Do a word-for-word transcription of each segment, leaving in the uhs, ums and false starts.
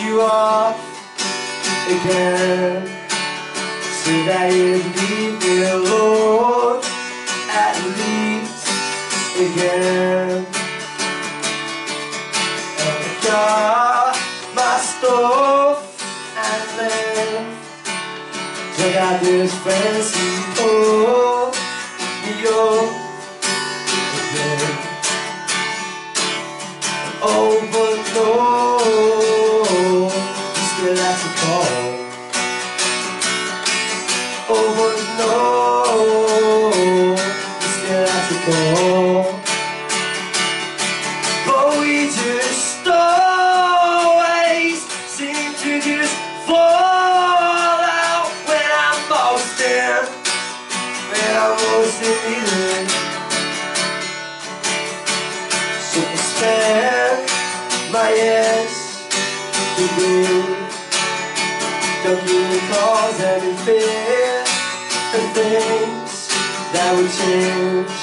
you off again, so that you leave me alone at least again. And I got my stuff and left. Check out this fancy pull me up again. Oh, but no, you still have to call. Oh, but no, you still have to call. But we just always seem to just fall out when I'm most in, when I'm most in need. So I spend my yes to be. Don't give me cause and fear and things that would change.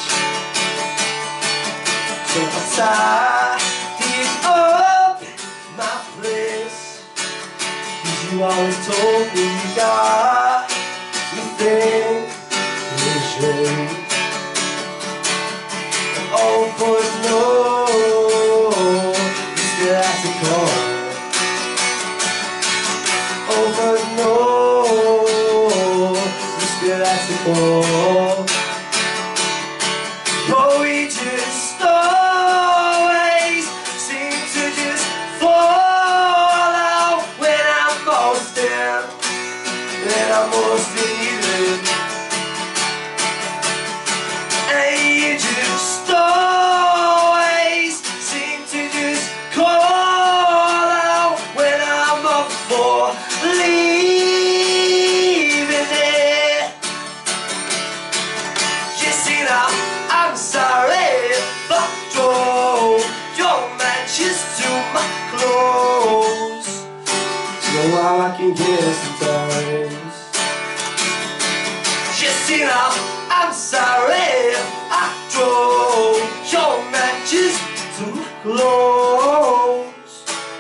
So I tidy up my place, 'cause you always told me you got me thinking. Oh, but no, you still have to call. Oh, but no, you still have to call. But we just always seem to just fall out when I'm most in, when I'm most in need. And you just always seem to just call out when I'm up for leaving it. You see now, I'm sorry if I drove your matches to my clothes. You know how I can get sometimes. You see now, I'm sorry if I drove your matches to my clothes.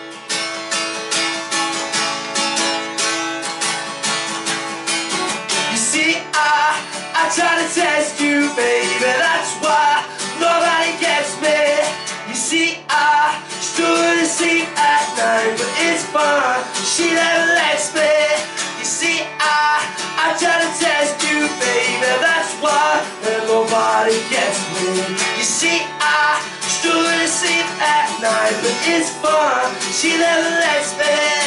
You see, I, I try to test you, baby, that's why nobody gets me. You see, I stood asleep at night, but it's fine, she never lets me. You see, I, I try to test you, baby, that's why nobody gets me. You see, I stood asleep at night, but it's fine, she never lets me.